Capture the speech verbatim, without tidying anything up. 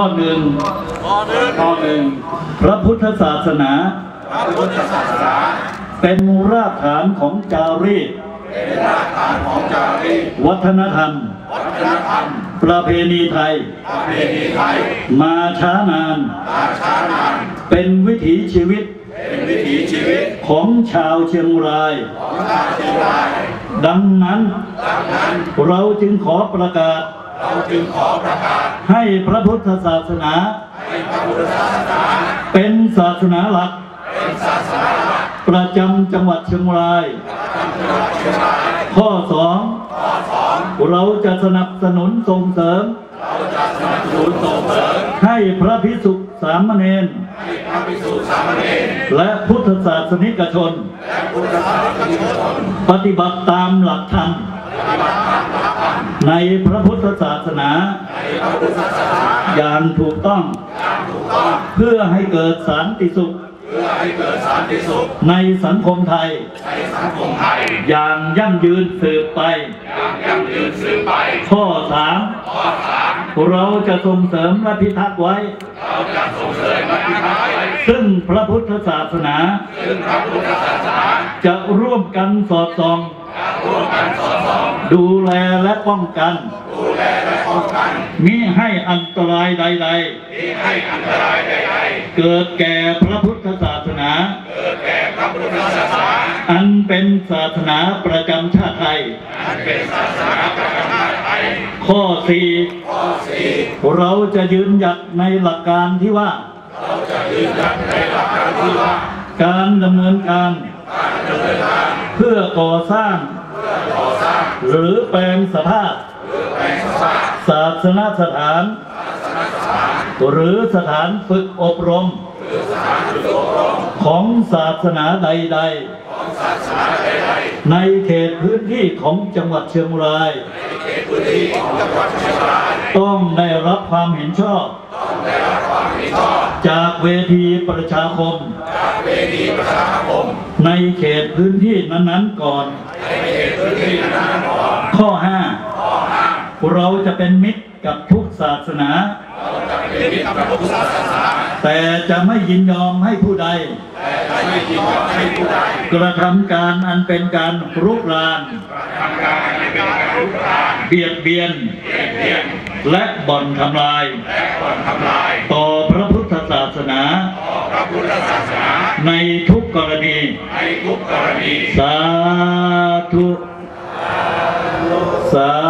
ข้อหนึ่งข้อหนึ่งพระพุทธศาสนาพระพุทธศาสนาเป็นรากฐานของจารีตเป็นรากฐานของจารีตวัฒนธรรมวัฒนธรรมประเพณีไทยประเพณีไทยมาช้านานมาช้านานเป็นวิถีชีวิตเป็นวิถีชีวิตของชาวเชียงรายของชาวเชียงรายดังนั้นดังนั้นเราจึงขอประกาศเราจึงขอประกาศให้พระพุทธศาสนาให้พระพุทธศาสนาเป็นศาสนาหลักเป็นศาสนาหลักประจำจังหวัดเชียงรายข้อสองเราจะสนับสนุนส่งเสริมเราจะสนับสนุนส่งเสริมให้พระภิกษุสามเณรให้พระภิกษุสามเณรและพุทธศาสนิกชนและพุทธศาสนิกชนปฏิบัติตามหลักธรรมในพระพุทธศาสนาอย่างถูกต้องเพื่อให้เกิดสันติสุขเพื่อให้เกิดสันติสุขในสังคมไทยในสังคมไทยอย่างยั่งยืนสืบไปอย่างยั่งยืนสืบไปข้อสามข้อสามเราจะส่งเสริมและพิทักษ์ไว้เราจะส่งเสริมและพิทักษ์ไว้ซึ่งพระพุทธศาสนาซึ่งพระพุทธศาสนาจะร่วมกันสอดส่องร่วมกันสอดส่องดูแลและป้องกันดูแลและป้องกันมิให้อันตรายใดๆมิให้อันตรายใดๆเกิดแก่พระพุทธศาสนาเกิดแก่พระพุทธศาสนาอันเป็นศาสนาประจำชาติไทยอันเป็นศาสนาประจำชาติไทยข้อสี่ข้อสี่เราจะยืนหยัดในหลักการที่ว่าเราจะยืนหยัดในหลักการที่ว่าการดำเนินการเพื่อก่อสร้างหรือแปลงสภาพศาสนสถานหรือสถานฝึกอบรมของศาสนาใดๆในเขตพื้นที่ของจังหวัดเชียงรายต้องได้รับความเห็นชอบจากเวทีประชาคมในเขตพื้นที่นั้นๆก่อนข้อห้าเราจะเป็นมิตรกับทุกศาสนาแต่จะไม่ยินยอมให้ผู้ใดกระทำการอันเป็นการรุกรานเบียดเบียนและบ่อนทำลายต่อพระพุทธศาสนาในทุกกรณีสาธุสา